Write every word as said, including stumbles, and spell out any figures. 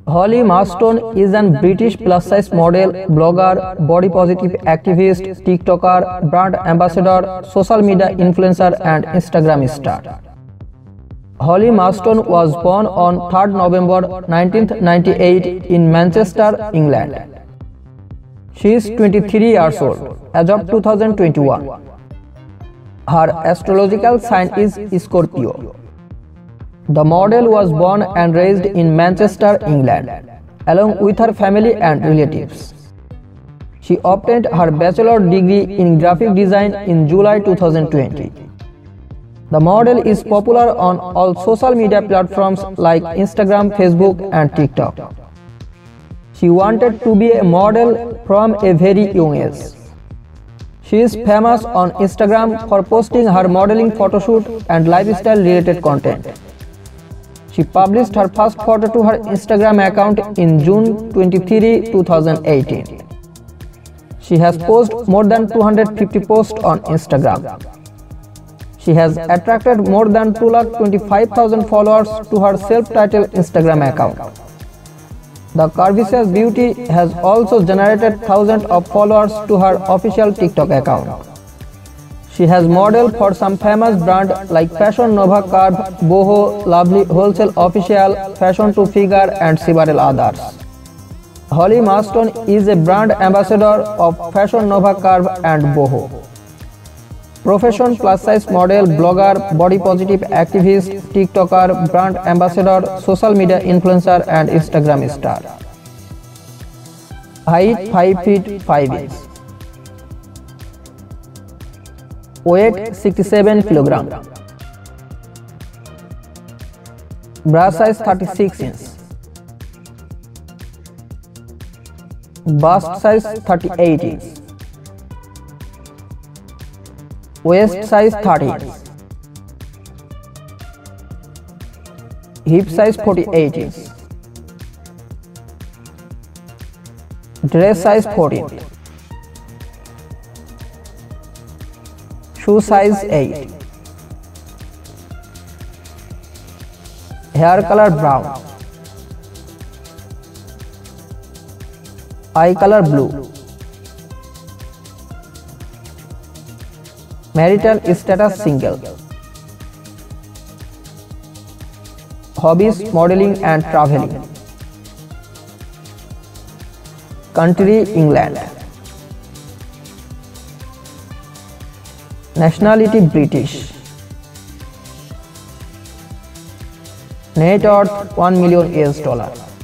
Holly Marston is an British plus-size model, blogger, body positive activist, TikToker, brand ambassador, social media influencer and Instagram star. Holly Marston was born on third November nineteen ninety-eight in Manchester, England. She is twenty-three years old as of two thousand twenty-one. Her astrological sign is Scorpio. The model was born and raised in Manchester, England, along with her family and relatives. She obtained her bachelor degree in graphic design in July two thousand twenty. The model is popular on all social media platforms like Instagram, Facebook, and TikTok. She wanted to be a model from a very young age. She is famous on Instagram for posting her modeling photoshoot and lifestyle-related content. She published her first photo to her Instagram account in June twenty-third, two thousand eighteen. She has posted more than two hundred fifty posts on Instagram. She has attracted more than two lakh twenty-five thousand followers to her self-titled Instagram account. The curvaceous beauty has also generated thousands of followers to her official TikTok account. She has modeled for some famous brands like Fashion Nova Curve, Boho, Lovely Wholesale Official, Fashion to Figure and several others. Holly Marston is a brand ambassador of Fashion Nova Curve and Boho. Profession plus-size model, blogger, body positive activist, TikToker, brand ambassador, social media influencer and Instagram star. Height five feet five inches. Weight sixty-seven kilograms. Breast size thirty-six inches. Bust size thirty-eight inches. Waist size thirty inches. Hip size forty-eight inches. Dress size fourteen. Shoe size eight. Hair color brown. Eye color blue. Marital status single. Hobbies modeling and traveling. Country England. Nationality British. Net worth one million U S dollar.